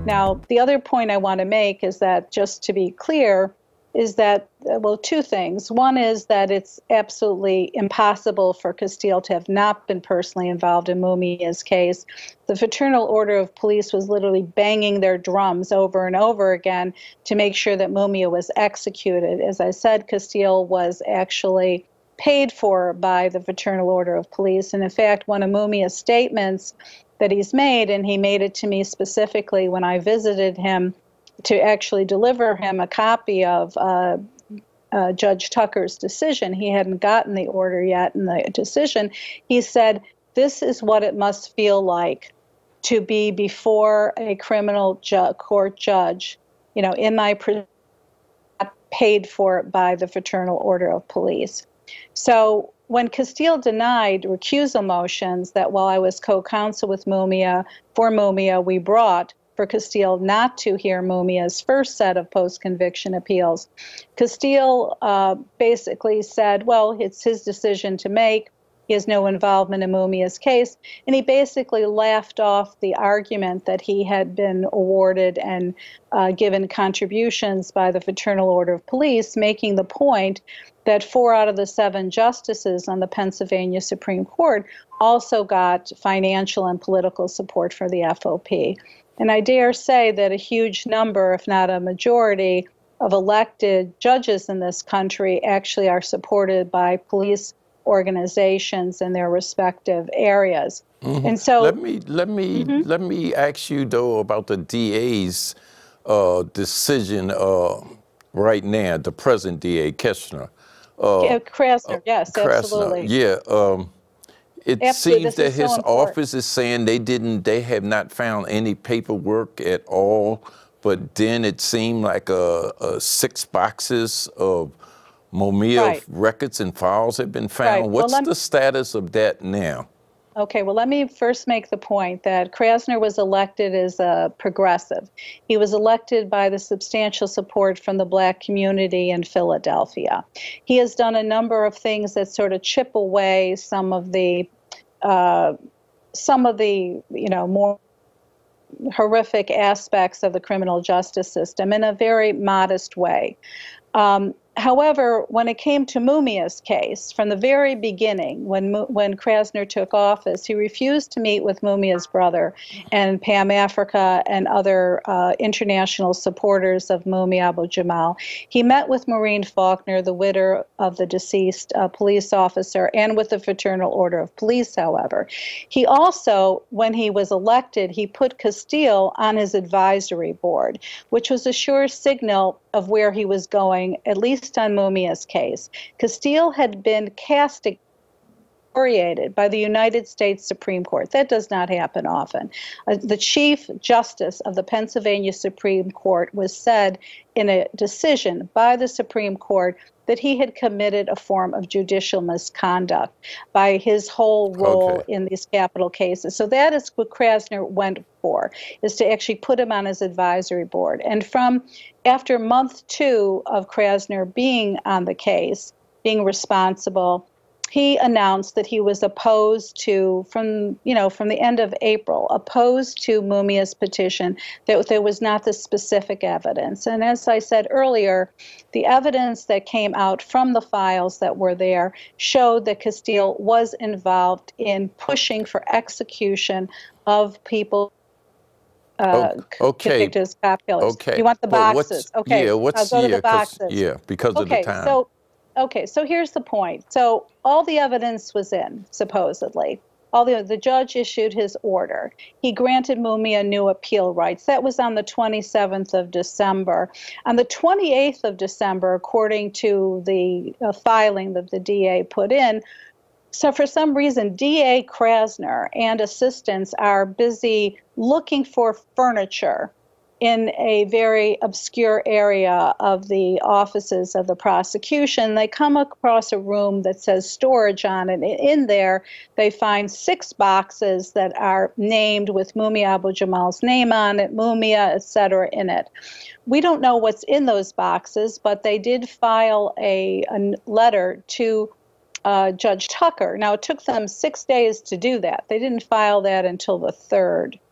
Now, the other point I want to make is that, just to be clear, is that, well, two things. One is that it's absolutely impossible for Castile to have not been personally involved in Mumia's case. The Fraternal Order of Police was literally banging their drums over and over again to make sure that Mumia was executed. As I said, Castile was actually paid for by the Fraternal Order of Police. And in fact, one of Mumia's statements that he's made, and he made it to me specifically when I visited him to actually deliver him a copy of Judge Tucker's decision. He hadn't gotten the order yet in the decision. He said, "This is what it must feel like to be before a criminal court judge, in my paid for by the Fraternal Order of Police." So when Castile denied recusal motions that while I was co-counsel with Mumia, for Mumia, we brought for Castile not to hear Mumia's first set of post-conviction appeals, Castile basically said, well, it's his decision to make. He has no involvement in Mumia's case. And he basically laughed off the argument that he had been awarded and given contributions by the Fraternal Order of Police, making the point that 4 out of the 7 justices on the Pennsylvania Supreme Court also got financial and political support for the FOP. And I dare say that a huge number, if not a majority, of elected judges in this country actually are supported by police organizations in their respective areas. Mm-hmm. And so let me ask you though about the DA's decision right now, the present DA Krasner. Krasner, yes, Krasner, absolutely. Yeah. It absolutely, seems that his office is saying they have not found any paperwork at all, but then it seemed like 6 boxes of Mumia records and files have been found. What's the status of that now? Okay, well, let me first make the point that Krasner was elected as a progressive. He was elected by the substantial support from the Black community in Philadelphia. He has done a number of things that sort of chip away some of the more horrific aspects of the criminal justice system in a very modest way. However, when it came to Mumia's case, from the very beginning, when Krasner took office, he refused to meet with Mumia's brother and Pam Africa and other international supporters of Mumia Abu-Jamal. He met with Maureen Faulkner, the widow of the deceased police officer, and with the Fraternal Order of Police, however. He also, when he was elected, he put Castile on his advisory board, which was a sure signal of where he was going, at least on Mumia's case. Castile had been castigated by the United States Supreme Court. That does not happen often. The Chief Justice of the Pennsylvania Supreme Court was said in a decision by the Supreme Court that he had committed a form of judicial misconduct by his whole role in these capital cases. So that is what Krasner went for, is to actually put him on his advisory board. And after month 2 of Krasner being on the case, being responsible, he announced that he was opposed to, from the end of April, opposed to Mumia's petition, that there was not the specific evidence. And as I said earlier, the evidence that came out from the files that were there showed that Castile was involved in pushing for execution of people convicted as cop killers. Okay. You want the boxes? Okay. Yeah, I'll go to the boxes. Because of the time. So here's the point. So all the evidence was in, supposedly. The judge issued his order. He granted Mumia new appeal rights. That was on the 27th of December. On the 28th of December, according to the filing that the DA put in, so for some reason, DA Krasner and assistants are busy looking for furniture in a very obscure area of the offices of the prosecution. They come across a room that says storage on it. In there, they find 6 boxes that are named with Mumia Abu-Jamal's name on it, Mumia, etc. in it. We don't know what's in those boxes, but they did file a letter to Judge Tucker. Now, it took them 6 days to do that. They didn't file that until the 3rd.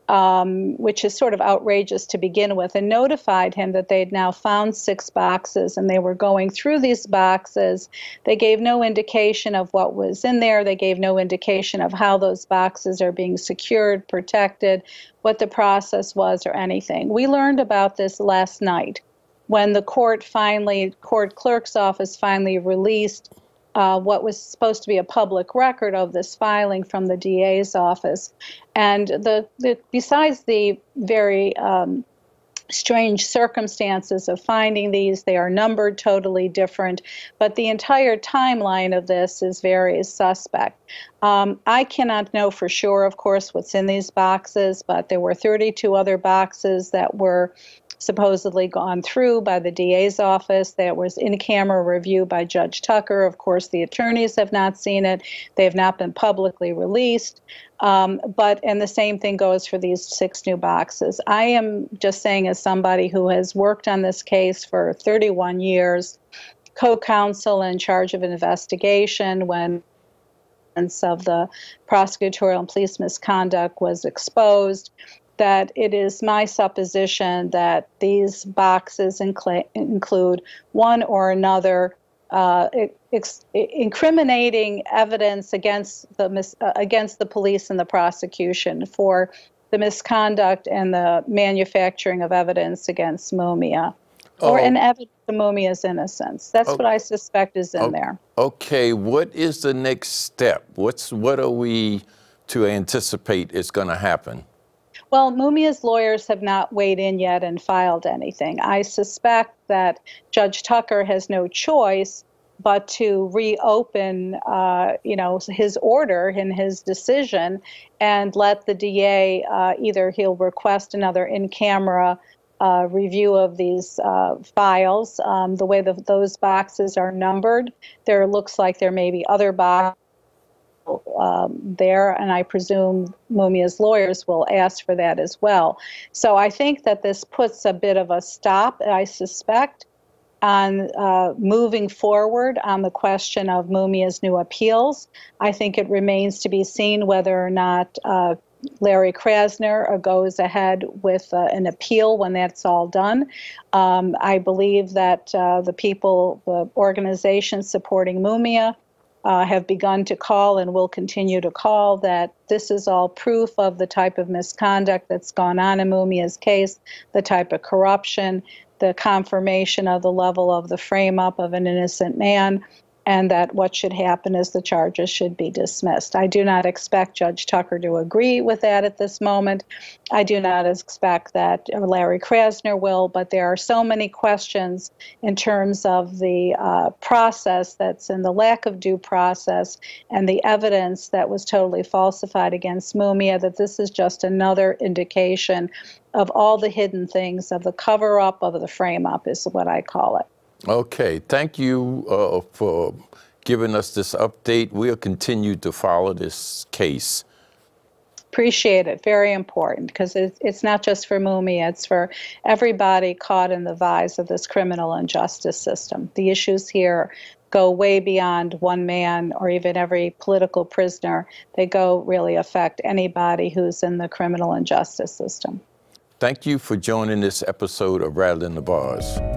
which is sort of outrageous to begin with, and notified him that they had now found 6 boxes and they were going through these boxes. They gave no indication of what was in there. They gave no indication of how those boxes are being secured, protected, what the process was, or anything. We learned about this last night when the court clerk's office finally released what was supposed to be a public record of this filing from the DA's office. And besides the very strange circumstances of finding these, they are numbered totally different, but the entire timeline of this is very suspect. I cannot know for sure, of course, what's in these boxes, but there were 32 other boxes that were supposedly gone through by the DA's office. There was in-camera review by Judge Tucker. Of course, the attorneys have not seen it. They have not been publicly released. And the same thing goes for these 6 new boxes. I am just saying, as somebody who has worked on this case for 31 years, co-counsel in charge of an investigation when of the prosecutorial and police misconduct was exposed, that it is my supposition that these boxes include one or another incriminating evidence against the police and the prosecution for the misconduct and the manufacturing of evidence against Mumia, or in evidence of Mumia's innocence. That's what I suspect is in there. Okay, what is the next step? What are we to anticipate is going to happen? Well, Mumia's lawyers have not weighed in yet and filed anything. I suspect that Judge Tucker has no choice but to reopen, his order and his decision and let the DA, either he'll request another in-camera review of these files. The way those boxes are numbered, there looks like there may be other boxes there, and I presume Mumia's lawyers will ask for that as well. So I think that this puts a bit of a stop, I suspect, on moving forward on the question of Mumia's new appeals. I think it remains to be seen whether or not Larry Krasner goes ahead with an appeal when that's all done. I believe that the organizations supporting Mumia have begun to call and will continue to call that this is all proof of the type of misconduct that's gone on in Mumia's case, the type of corruption, the confirmation of the level of the frame-up of an innocent man, and that what should happen is the charges should be dismissed. I do not expect Judge Tucker to agree with that at this moment. I do not expect that Larry Krasner will, but there are so many questions in terms of the process that's in the lack of due process and the evidence that was totally falsified against Mumia, that this is just another indication of all the hidden things of the cover-up, of the frame-up is what I call it. Okay, thank you for giving us this update. We'll continue to follow this case. Appreciate it. Very important, because it's not just for Mumia, it's for everybody caught in the vise of this criminal injustice system. The issues here go way beyond one man or even every political prisoner. They really affect anybody who's in the criminal injustice system. Thank you for joining this episode of Rattling the Bars.